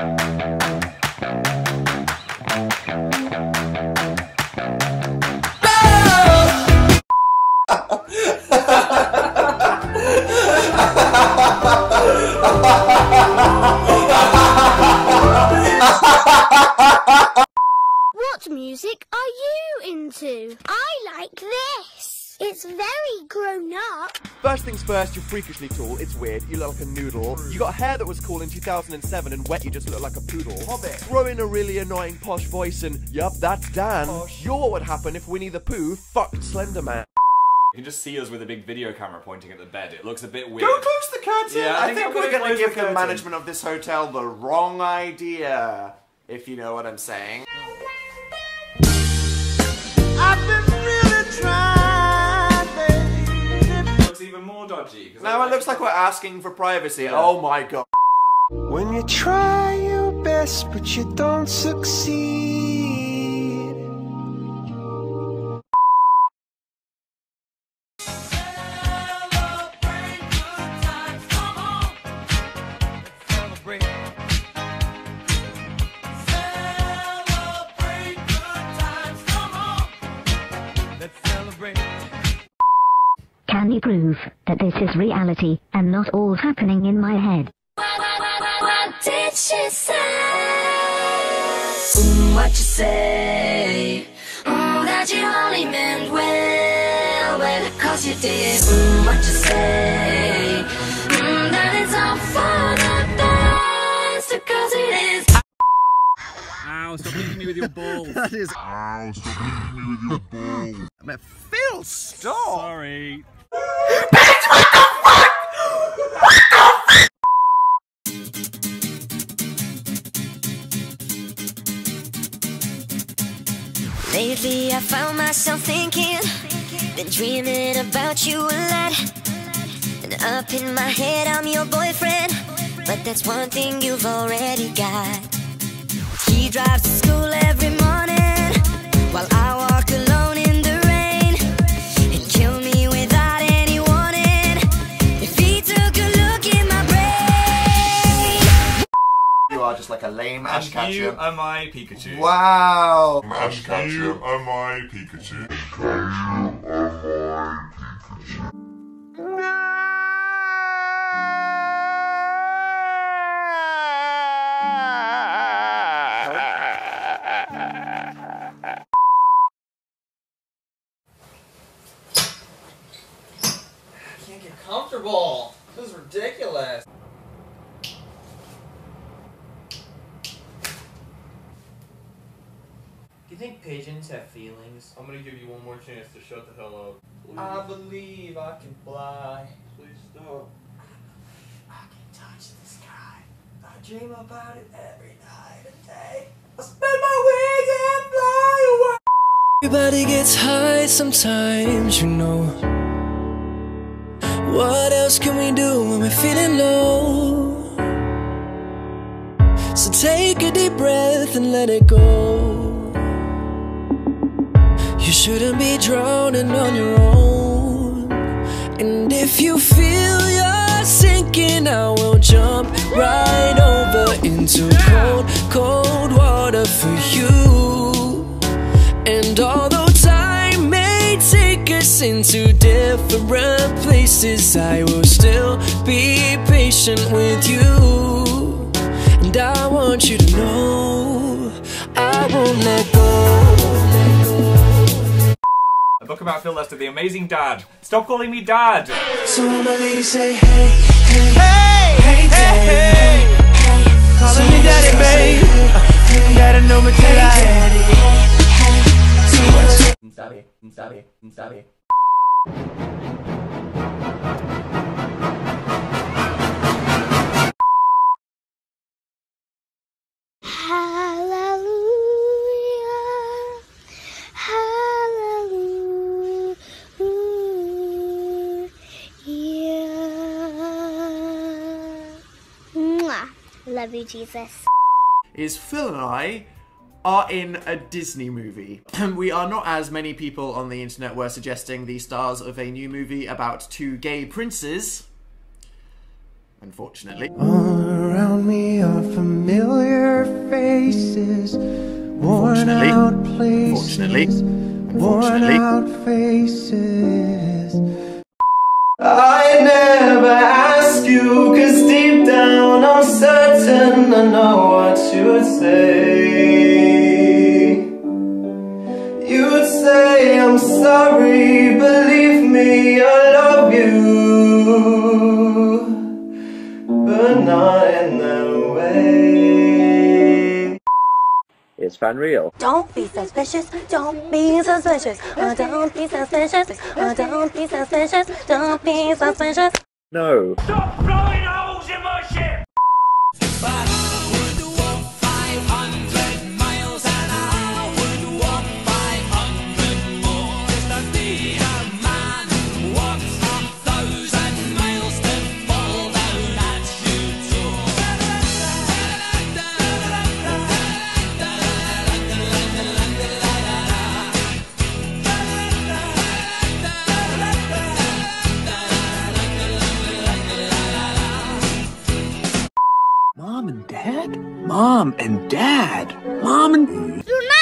What music are you into? I like this. It's very grown up. First things first, you're freakishly tall, it's weird, you look like a noodle. You got hair that was cool in 2007 and wet you just look like a poodle. Hobbit. Throw in a really annoying posh voice and, yup, that's Dan. Posh. You're what would happen if Winnie the Pooh fucked Slender Man. You can just see us with a big video camera pointing at the bed. It looks a bit weird. Don't close the curtain! Yeah, I think we're going to give the curtain. management of this hotel the wrong idea, if you know what I'm saying. I've been really trying, baby. It looks even more dodgy. Now it looks like we're asking for privacy. Yeah. Oh my god. When you try your best but you don't succeed. Can you prove that this is reality and not all happening in my head? What did she say? What you say? That you only meant well, cause you did. What you say? That it's all for the best, cause it is. Ow, stop hitting me with your ball. That is. Ow, stop hitting me with your ball. I mean, Phil, stop! Sorry. Bitch, what the fuck? What the fuck? Lately I found myself thinking, been dreaming about you a lot. And up in my head I'm your boyfriend, but that's one thing you've already got. He drives to school every morning, while I walk alone in the rain, and kill me without any warning if he took a look in my brain. You are just like a lame Ash Ketchum. You are my Pikachu. Wow. Ash Ketchum. You are my Pikachu. Can't get comfortable. This is ridiculous. Do you think pigeons have feelings? I'm gonna give you one more chance to shut the hell up. Please. I believe I can fly. Please stop. I can touch the sky. I dream about it every night and day. I spread my wings and fly away. Everybody gets high sometimes, you know. What else can we do when we're feeling low? So take a deep breath and let it go. You shouldn't be drowning on your own. And if you feel you're sinking, I will jump right over into cold, cold water for you. And although time may take us into different places, I will still be patient with you. And I want you to know I won't let go. A book about Phil Lester, the amazing dad. Stop calling me dad. So when my lady say hey, hey, hey, hey, hey, hey, calling me daddy, babe. You gotta know me till I. Stop it. Hallelujah, hallelujah. Mwah. Love you, Jesus. Is Phil and I are in a Disney movie. We are not, as many people on the internet were suggesting, the stars of a new movie about two gay princes. Unfortunately. All around me are familiar faces, worn out places, worn out faces. I never ask you, 'cause deep down I'm certain I know what you'd say. You'd say I'm sorry, believe me, I love you, but not in that way. It's Fanreal. Don't be suspicious, don't be suspicious, don't be suspicious, don't be suspicious, don't be suspicious. No. Stop blowing holes in my ship! Mom and Dad? Mom and Dad? Mom and... You'll